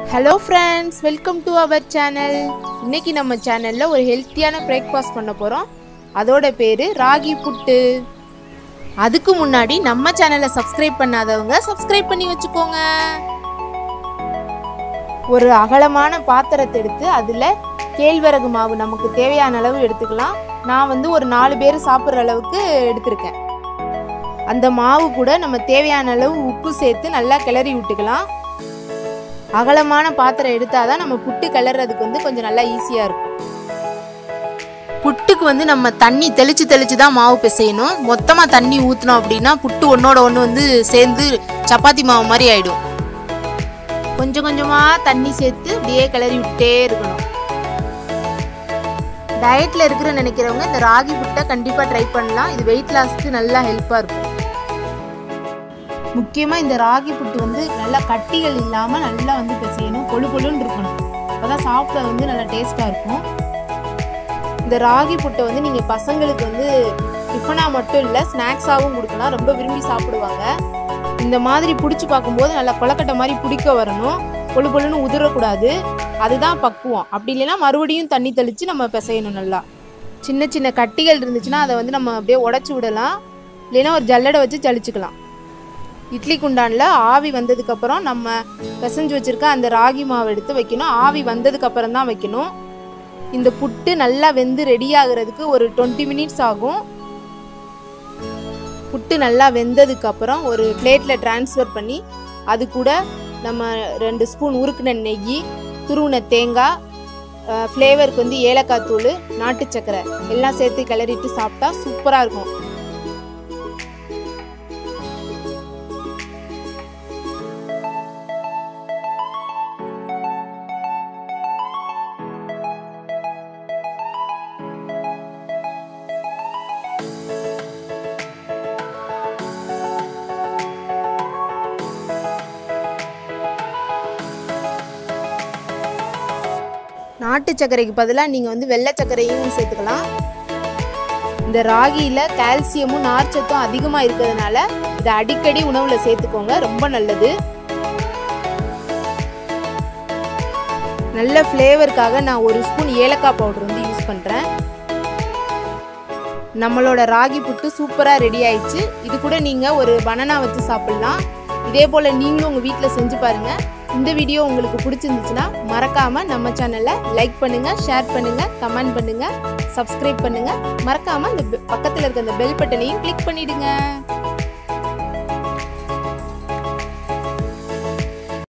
Hello friends, welcome to our channel. இன்னைக்கு நம்ம சேனல்ல ஒரு ஹெல்த்தியான பிரேக்ஃபாஸ்ட் பண்ண போறோம். அதோட பேரு ராகி புட்டு. அதுக்கு முன்னாடி நம்ம சேனலை சப்ஸ்கிரைப் பண்ணாதவங்க சப்ஸ்கிரைப் பண்ணி வச்சுக்கோங்க. ஒரு அகலமான பாத்திரத்தை எடுத்து அதுல கேழ்வரகு மாவு நமக்கு தேவையான அளவு எடுத்துக்கலாம். நான் ஒரு 4 பேர் சாப்பிடுற அளவுக்கு எடுத்துர்க்கேன். அந்த மாவு கூட நம்ம தேவையான அளவு உப்பு சேர்த்து நல்லா கிளறி விட்டுக்கலாம். அகலமான பாத்திரம் எடுத்தாதான் நம்ம புட்டு கிளறதுக்கு கொஞ்சம் நல்லா ஈஸியா இருக்கும். புட்டுக்கு நம்ம தண்ணி தெளிச்சு தான் மாவு பிசையணும். மொத்தமா தண்ணி ஊத்துனோம் அப்படின்னா புட்டு ஒன்னோட ஒன்று சேர்ந்து சப்பாத்தி மாவு மாதிரி ஆயிடும். கொஞ்சம் கொஞ்சமா தண்ணி சேர்த்து அப்படியே கிளறி விட்டே இருக்கணும். டயட்ல இருக்கிற நினைக்கிறவங்க இந்த ராகி புட்டை கண்டிப்பா ட்ரை பண்ணலாம். இது வெயிட் லாஸ்க்கு நல்லா ஹெல்ப்பா இருக்கும். முக்கியமா இந்த ராகி புட்டு நல்லா கட்டிகள் இல்லாம நல்லா பிசையணும். கொழு கொழுன்னு இருக்கணும். அப்பதான் சாப்பிட நல்லா டேஸ்டா இருக்கும். இந்த ராகி புட்டை நீங்க பசங்களுக்கு டிஃபனா மட்டும் இல்ல ஸ்நாக்ஸாவும் கொடுக்கலாம். ரொம்ப விரும்பி சாப்பிடுவாங்க. இந்த மாதிரி பிடிச்சி பார்க்கும்போது நல்லா கொலக்கட்டை மாதிரி பிடிக்க வரணும். கொழு கொழுன்னு உதிரக்கூடாது. அதுதான் பக்குவம். அப்படி இல்லைன்னா மறுபடியும் தண்ணி தெளிச்சு நம்ம பிசையணும். நல்லா சின்ன சின்ன கட்டிகள் இருந்துச்சுன்னா அதை நம்ம அப்படியே உடைச்சு விடலாம். இல்லைன்னா ஒரு ஜல்லடை வச்சு ஜலிச்சுக்கலாம். இட்லி குண்டானில் ஆவி வந்ததுக்கப்புறம் நம்ம பிசைஞ்சு வச்சுருக்க அந்த ராகி மாவு எடுத்து வைக்கணும். ஆவி வந்ததுக்கப்புறம் தான் வைக்கணும். இந்த புட்டு நல்லா வெந்து ரெடி ஆகுறதுக்கு ஒரு 20 மினிட்ஸ் ஆகும். புட்டு நல்லா வெந்ததுக்கப்புறம் ஒரு பிளேட்டில் ட்ரான்ஸ்ஃபர் பண்ணி அது கூட நம்ம 2 ஸ்பூன் உருக்குன நெய், துருவின தேங்காய், ஃப்ளேவருக்கு ஏலக்காய் தூள், நாட்டு சக்கரை எல்லாம் சேர்த்து கிளறிட்டு சாப்பிட்டா சூப்பராக இருக்கும். நாட்டு சர்க்கரைக்கு பதிலாக நீங்கள் வெள்ளை சர்க்கரையும் சேர்த்துக்கலாம். இந்த ராகியில் கால்சியமும் நார்ச்சத்தும் அதிகமாக இருக்கிறதுனால இதை அடிக்கடி உணவில் சேர்த்துக்கோங்க. ரொம்ப நல்லது. நல்ல ஃப்ளேவருக்காக நான் 1 ஸ்பூன் ஏலக்காய் பவுடர் யூஸ் பண்ணுறேன். நம்மளோட ராகி புட்டு சூப்பராக ரெடி ஆயிடுச்சு. இது கூட நீங்கள் ஒரு பனானா வச்சு சாப்பிட்லாம். இதே போல் நீங்களும் உங்கள் வீட்டில் செஞ்சு பாருங்கள். இந்த வீடியோ உங்களுக்கு பிடிச்சிருந்துச்சுன்னா மறக்காம நம்ம சேனலை லைக் பண்ணுங்க, ஷேர் பண்ணுங்க, கமெண்ட் பண்ணுங்க, சப்ஸ்கிரைப் பண்ணுங்க. மறக்காம இந்த பக்கத்தில் இருக்க அந்த பெல் பட்டனையும் கிளிக் பண்ணிடுங்க.